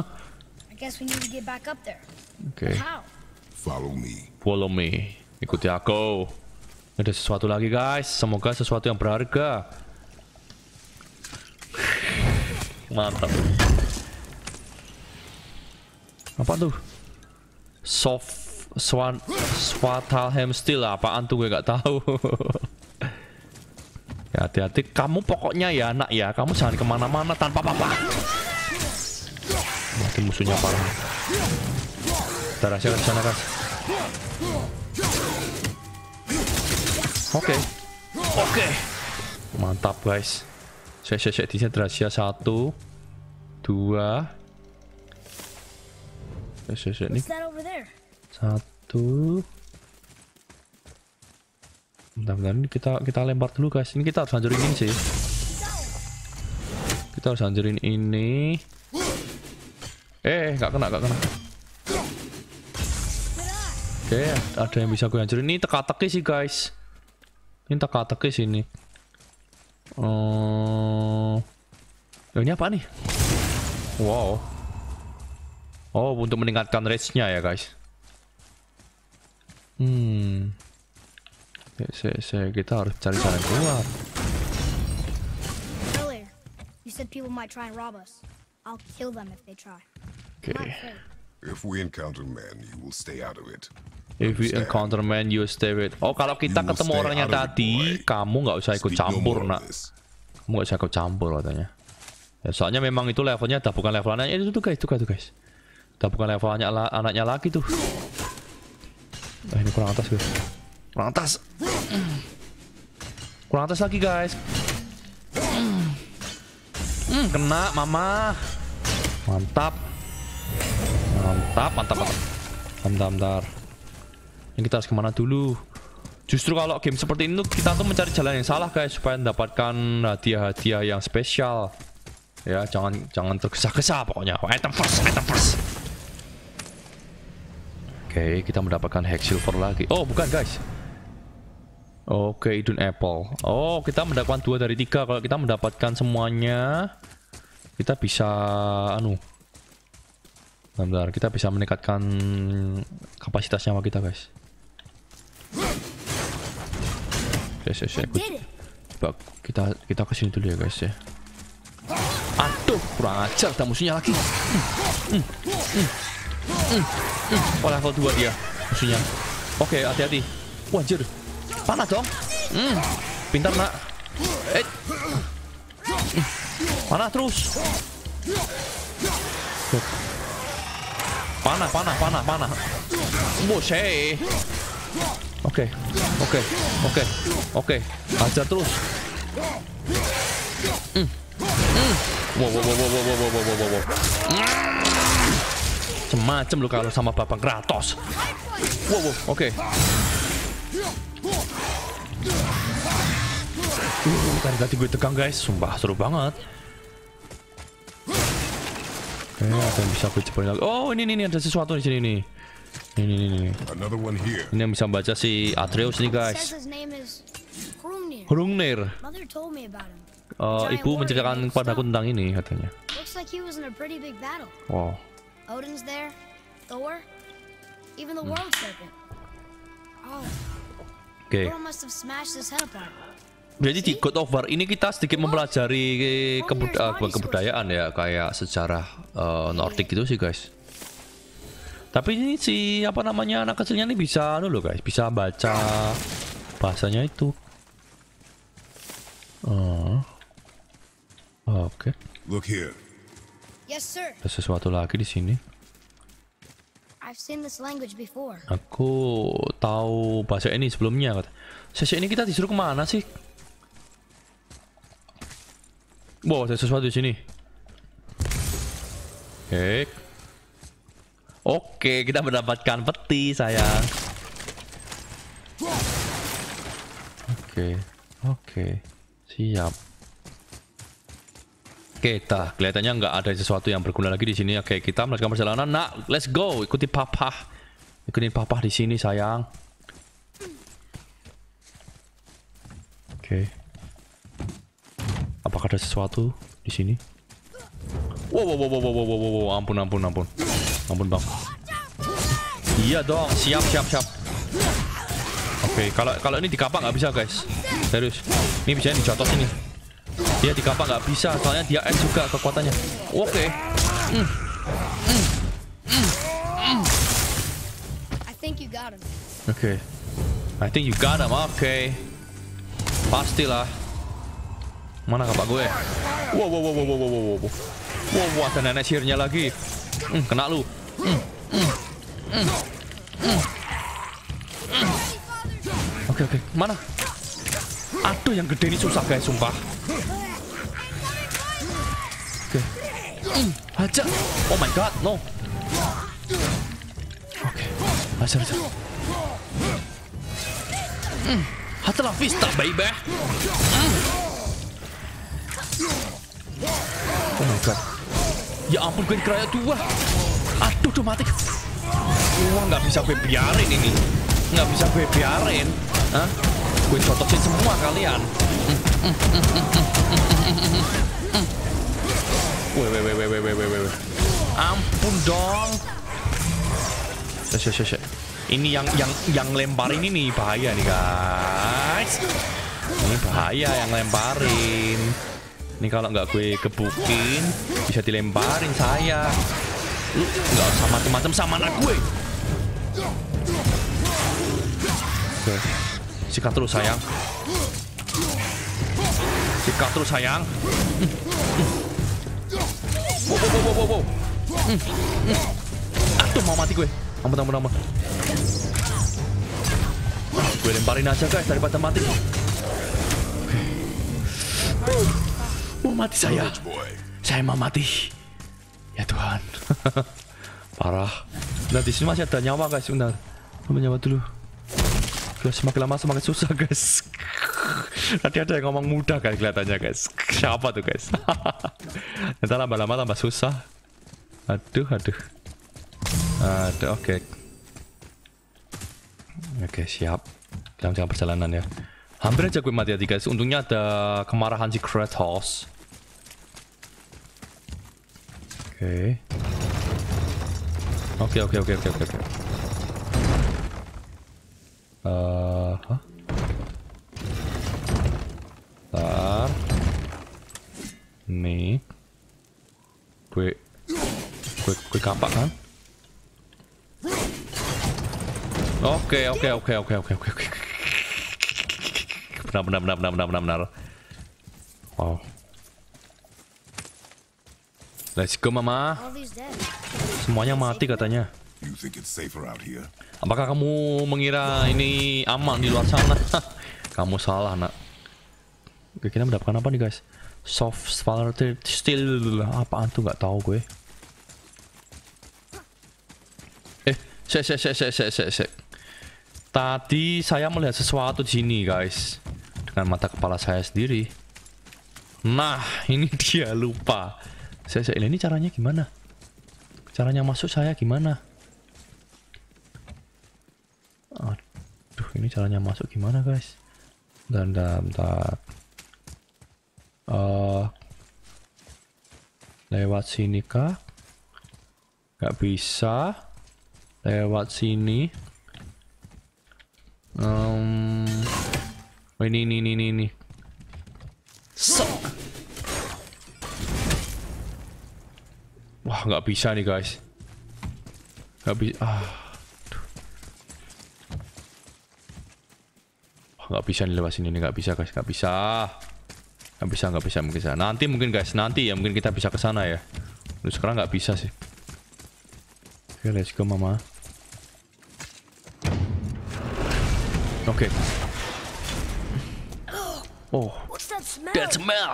Oke. Follow me. Follow me. Ikuti aku. Ada sesuatu lagi guys. Semoga sesuatu yang berharga. Mantap. Apa tuh? Soft Swan Swatalhelm Steel. Apaan tuh gue nggak tahu. Ya, hati-hati, kamu pokoknya ya nak ya, kamu jangan kemana-mana tanpa apa-apa. Mati musuhnya parah. Kita rahasiakan di sana guys. Oke, oke, mantap guys. Saya saya saya di sini rahasia satu, dua. Saya saya ini satu. Bentar-bentar, ini kita kita lempar dulu guys. Ini kita harus hancurin ini sih. Kita harus hancurin ini. Eh, nggak kena, nggak kena. Oke, ada yang bisa gue hancurin. Ini teka-teki sih guys. Ini teka-teki sini. Oh, ini apa nih? Wow. Oh, untuk meningkatkan range-nya ya guys. Hmm. Ya, saya, saya, kita harus cari jalan keluar. Oke. If we encounter men, you will stay out of it. If we encounter men, you stay with. Oh, kalau kita ketemu orangnya tadi, kamu nggak usah ikut campur, nak. Kamu nggak usah ikut campur katanya. Ya, soalnya memang itu levelnya, dah bukan level anaknya itu tuh guys, itu guys, itu guys. Dah bukan level anaknya, anaknya lagi tuh. Nah, ini kurang atas guys. Kurang atas. Kurang atas lagi guys. Hmm, kena mama. Mantap. Mantap, mantap, mantap. Bentar, bentar. Ini kita harus kemana dulu? Justru kalau game seperti ini tuh kita tuh mencari jalan yang salah guys, supaya mendapatkan hadiah-hadiah yang spesial. Ya, jangan jangan tergesa-gesa pokoknya. Item first, item first. Oke, kita mendapatkan Hex Silver lagi. Oh, bukan guys. Oke, Idun Apple. Oh, kita mendapatkan dua dari tiga. Kalau kita mendapatkan semuanya, kita bisa anu. Bentar, kita bisa meningkatkan kapasitas nyawa kita, guys. Oke, saya, saya ikut. Coba kita kita kesini dulu ya, guys ya. Aduh, kurang ajar, ada musuhnya lagi. Hmm, hmm, hmm, hmm, hmm. Oh, level dua dia musuhnya. Oke, hati-hati. Wah, anjir. Panah dong. Hmm, pintar nak. Eh, panah terus. Panah, panah, panah, panah. Boseh. Oke, oke, oke, oke. Ajar terus. Hmm, hmm. Wow, wow, wow, wow, wow, wow, wow, wow, wow. Semacam lu kalau sama Bapak Kratos. Wow, wow, oke. Uh, tadi tadi gue tegang guys, sumpah seru banget. Oke, ada yang bisa gue cepetin lagi. Oh, ini nih ada sesuatu di sini nih. Ini ini ini. Ini yang bisa baca si Atreus nih guys. Hrungnir. Uh, ibu menceritakan kepadaku tentang ini katanya. Wow. Oke. Jadi di God of War ini kita sedikit mempelajari kebud uh, kebudayaan ya, kayak sejarah uh, Nordik gitu sih guys. Tapi ini si apa namanya anak kecilnya ini bisa dulu guys, bisa baca bahasanya itu. Uh. Oke. Okay. Look here. Yes, sir. Ada sesuatu lagi di sini. I've seen this language before. Aku tahu bahasa ini sebelumnya. Sesi ini kita disuruh kemana sih? Wow, ada sesuatu di sini. Oke. Oke, kita mendapatkan peti, sayang. Oke, oke, siap. Oke, dah kelihatannya nggak ada sesuatu yang berguna lagi di sini. Oke, kita melanjutkan perjalanan. Nak, let's go. Ikuti papa. Ikutin papa di sini, sayang. Oke. Apakah ada sesuatu di sini? Wow, wow, wow, wow, wow, wow, wow, ampun, ampun, ampun, ampun, bang. Iya dong, siap, siap, siap. Oke, kalau kalau ini di kapak nggak bisa, guys. Serius. Ini bisa dijotos ini. Dia di kapak nggak bisa, soalnya dia S juga kekuatannya. Oke. Mm. Mm. Mm. Mm. I think you got him. Oke. Okay. I think you got him. Oke. Okay. Pastilah. Mana kapak gue? Wow, wow, wow, wow, wow, wow, wow, wow. Wow, wow, ada nenek sihirnya lagi. Mm, kena lu. Mm. Mm. Mm. Mm. Mm. Oke, oke. Mana? Aduh, yang gede ini susah, guys, sumpah. Oke. Mm. Aja. Oh my god, no. Oke. Ajar, ajar. Mm. Hasta la vista, baby. Mm. Oh my god. Ya ampun, gue dikeroyok dua. Aduh, udah mati. Wah, nggak bisa gue biarin ini. Nggak bisa gue biarin. Hah? Gue cotokin semua kalian. Weh, weh, weh, weh, weh, weh, weh. Ampun dong. Shh, shh, shh. Ini yang yang yang lemparin ini bahaya nih, guys. Ini bahaya yang lemparin. Ini kalau nggak gue gebukin bisa dilemparin saya. Lu nggak usah macam-macam sama anak gue. Oke. Sikat terus, sayang. Sikat terus, sayang. Wow, wow, wow, wow, wow. Aduh, mau mati gue. Ampun, ampun, ampun. Gue lemparin aja, guys, daripada mati. Oke. Mau mati saya. Saya mau mati. Ya Tuhan. Parah. Nah, di sini masih ada nyawa, guys. Bentar. Ambil nyawa dulu. Guys, semakin lama semakin susah, guys. Tadi ada yang ngomong mudah, guys, kelihatannya, guys. Siapa tuh, guys? Nanti lama-lama tambah susah. Aduh, aduh. Aduh, oke. Okay. Oke, okay, siap. Jangan perjalanan ya. Hampir aja gue mati hati, guys. Untungnya ada kemarahan si Kratos. Oke. Oke, oke, oke, oke, oke. Eh, hah? Bentar. Nih. Gue gue gue kapak kan? Oke, oke, oke, oke, oke, oke, oke. Benar, benar, benar, benar, benar, benar, benar. Wow. Let's go, Mama. Semuanya mati katanya. You think it's safer out here? Apakah kamu mengira ini aman di luar sana? Kamu salah, nak. Oke, kita mendapatkan apa nih, guys? Soft Spalter Steel. Apaan tuh? Nggak tahu gue. Eh, se se se se se se se. Tadi saya melihat sesuatu di sini, guys. Dengan mata kepala saya sendiri. Nah, ini dia, lupa. Saya, saya ini caranya gimana? Caranya masuk saya gimana? Aduh, ini caranya masuk gimana, guys? Dan bentar. Uh, lewat sini kah? Gak bisa. Lewat sini. Um, oh, ini, ini, ini, ini. So. Wah, nggak bisa nih, guys. Nggak bisa. Ah, nggak bisa nih lewat sini nih, nggak bisa, guys, nggak bisa. Nggak bisa, nggak bisa, mungkin bisa. Nanti mungkin, guys, nanti ya mungkin kita bisa ke sana ya. Lu sekarang nggak bisa sih. Oke, let's go mama. Oke. Oh, What's that smell? that smell.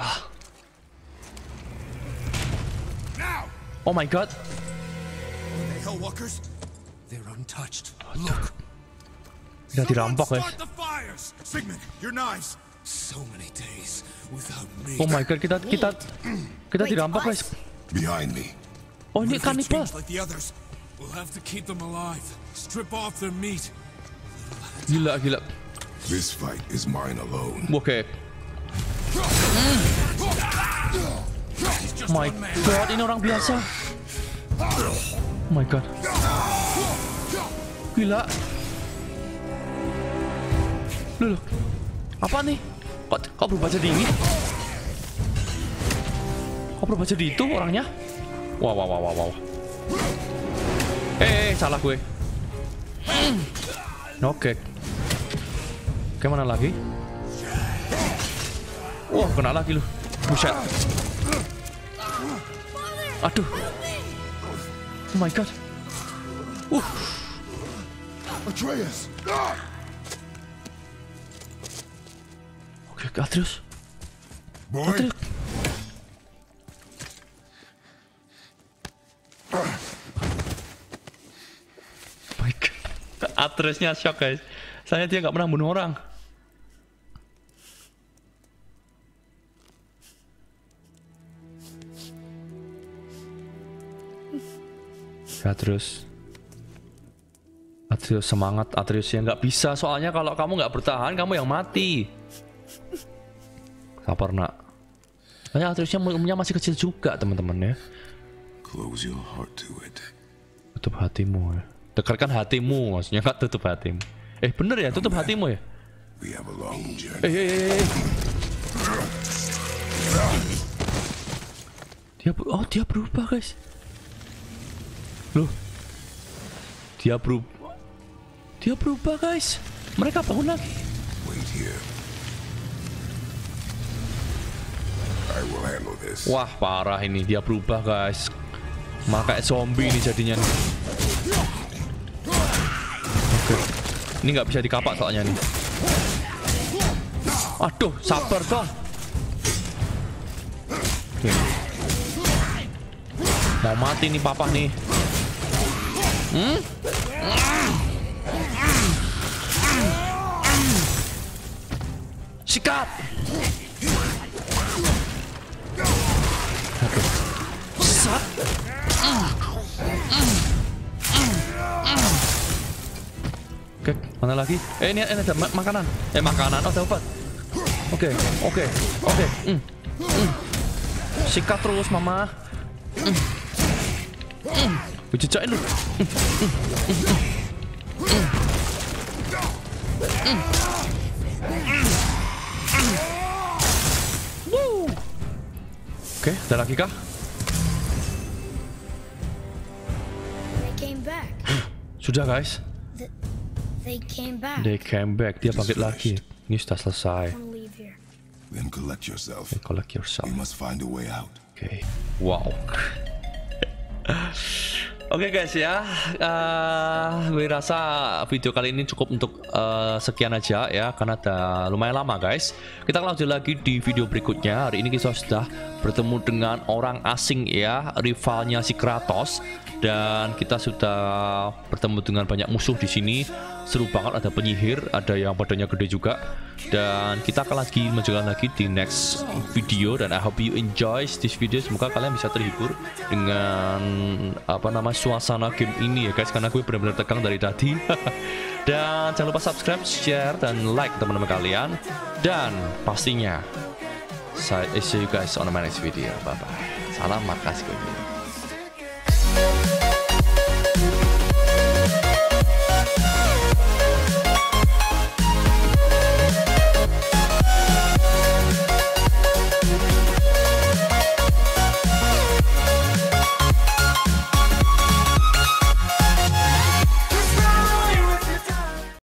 Oh my god. The Hellwalkers, they're untouched. Look. Kita dirampok guys. Start the fires. Sigmund, your knives. So many days without me. Oh my god, kita kita kita Wait, dirampok what? guys. Behind me. Oh ini What if they kanibal. change like the others? We'll have to keep them alive. Strip off their meat. Gila gila. This fight is mine alone. Oke. He's just Oh my one man. god, ini orang biasa. Oh my god. Gila. Loh, loh. Apa nih? Kok, kok berubah jadi ini? Kok berubah jadi itu orangnya? Wah, wah, wah, wah, wah. Eh, eh, salah gue. Oke. Oke, mana lagi? Wah, kena lagi lu. Buset. Aduh. Oh my god. Uh. Atreus! Oke, Atreus. Boy, Atreus. Oh my god. Atreusnya shock guys. Saya dia nggak pernah bunuh orang. Atreus. Atreus semangat, Atreus yang nggak bisa soalnya kalau kamu nggak bertahan kamu yang mati. Sabar nak. Soalnya Atreusnya umurnya masih kecil juga teman-teman ya. close your heart to it. Tutup hatimu ya. Dekatkan hatimu maksudnya nggak tutup hatimu. Eh bener ya tutup hatimu ya. We have a long journey. Eh, eh, eh, eh. Dia ber- oh dia berubah guys. Loh. Dia berubah. Dia berubah guys. Mereka bangun lagi. Wait here. I will handle this. Wah parah ini dia berubah guys. Malah kayak zombie ini jadinya nih. Oke. Ini nggak bisa dikapak soalnya nih. Aduh sabar dong. Oke. Mau mati nih papa nih. Hmm? Sikat. Oke. Sat. Oke, mana lagi? Eh ini, ini ada ma- makanan. Eh makanan, oh dapat. Oke, oke, oke. Mm. Mm. Sikat terus mama. Mm. Mm. Jejakin lu. Mm. Mm. Mm. Mm. Mm. Woo. Oke, ada lagi kah? They came back. Sudah guys. Th- they came back. They came back. Dia bangkit lagi. Ini sudah selesai. I wanna leave here. Then collect yourself. Collect yourself. We must find a way out. Oke. Wow. Oke guys ya, uh, gue rasa video kali ini cukup untuk uh, sekian aja ya, karena udah lumayan lama guys. Kita lanjut lagi di video berikutnya. Hari ini kita sudah bertemu dengan orang asing ya, rivalnya si Kratos, dan kita sudah bertemu dengan banyak musuh di sini. Seru banget, ada penyihir, ada yang badannya gede juga, dan kita akan lagi menjalankan lagi di next video. Dan I hope you enjoy this video. Semoga kalian bisa terhibur dengan apa nama suasana game ini ya guys, karena gue benar-benar tegang dari tadi. Dan jangan lupa subscribe, share, dan like teman-teman kalian. Dan pastinya saya see you guys on my next video. Bye bye. Salam, makasih.